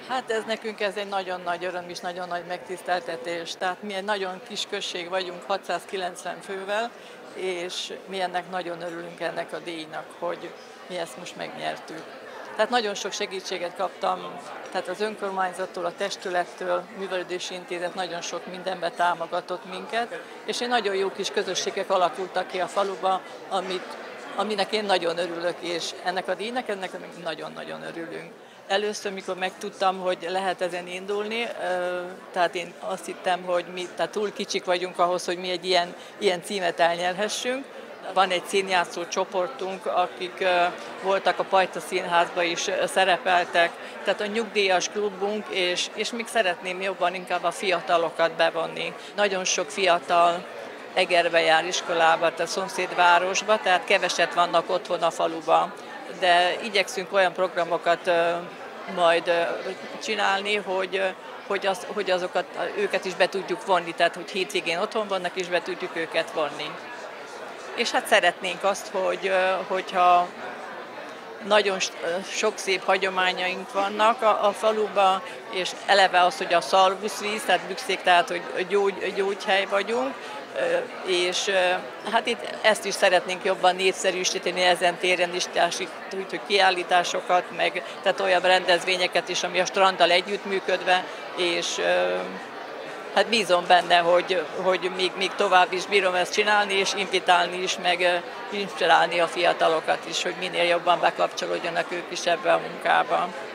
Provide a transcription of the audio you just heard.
Hát ez nekünk ez egy nagyon nagy öröm és nagyon nagy megtiszteltetés. Tehát mi egy nagyon kis község vagyunk 690 fővel, és mi ennek nagyon örülünk ennek a díjnak, hogy mi ezt most megnyertük. Tehát nagyon sok segítséget kaptam, tehát az önkormányzattól, a testülettől, művelődési intézet nagyon sok mindenbe támogatott minket, és egy nagyon jó kis közösségek alakultak ki a faluba, aminek én nagyon örülök, és ennek a díjnak, ennek nagyon-nagyon örülünk. Először, mikor megtudtam, hogy lehet ezen indulni, tehát én azt hittem, hogy mi tehát túl kicsik vagyunk ahhoz, hogy mi egy ilyen címet elnyerhessünk. Van egy színjátszó csoportunk, akik voltak a Pajta Színházban is szerepeltek, tehát a nyugdíjas klubunk, és még szeretném jobban inkább a fiatalokat bevonni. Nagyon sok fiatal Egerbe jár iskolába, tehát szomszédvárosba, tehát keveset vannak otthon a faluban. De igyekszünk olyan programokat majd csinálni, hogy azokat, őket is be tudjuk vonni, tehát hogy hétvégén otthon vannak, és be tudjuk őket vonni. És hát szeretnénk azt, hogyha nagyon sok szép hagyományaink vannak a faluban, és eleve az, hogy a szarvuszvíz, tehát Bükszék, tehát hogy gyógyhely vagyunk, és hát itt ezt is szeretnénk jobban népszerűsíteni ezen téren is, hogy kiállításokat, tehát olyan rendezvényeket is, ami a stranddal együttműködve, és hát bízom benne, hogy még tovább is bírom ezt csinálni, és invitálni is, meg inspirálni a fiatalokat is, hogy minél jobban bekapcsolódjanak ők is ebbe a munkába.